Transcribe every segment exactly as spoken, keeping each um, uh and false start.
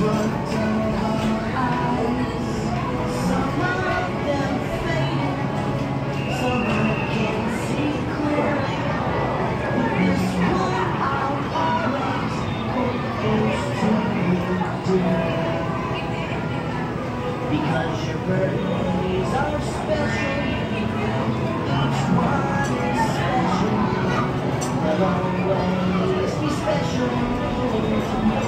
Because your birthdays are special, each one is special. They'll always be special to me.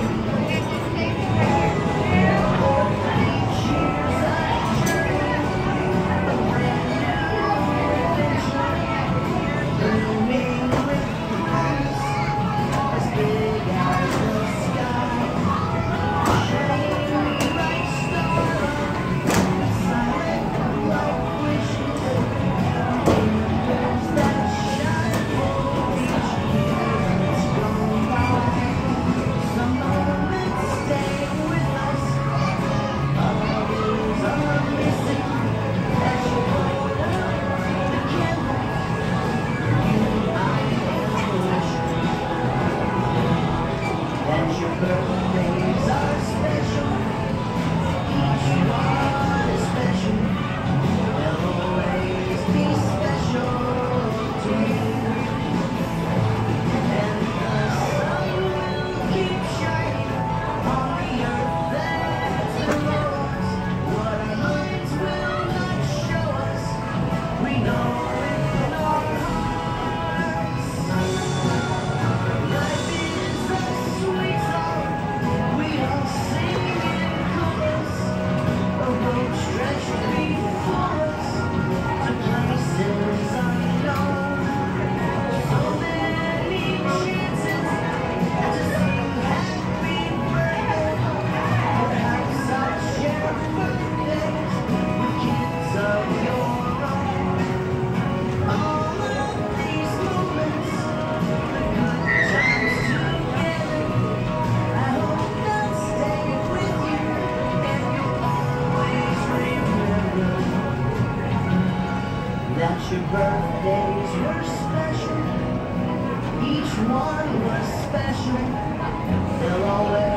Each year's a journey, a brand new adventure, blooming with colors as big as the sky, shining bright stars. Birthdays are special, each one is special, they'll always be special to me. And the sun will keep shining on the earth that's below us. What our minds will not show us, we know in our hearts. Life is a sweet song. We all sing in chorus, a road stretched before us to places unknown. So many chances to sing happy birthday. Perhaps I'll share birthdays with kids of your own. All of these moments, the good times together, I hope they'll stay with you, and you'll always remember that your birthdays were special. Each one was special. They'll always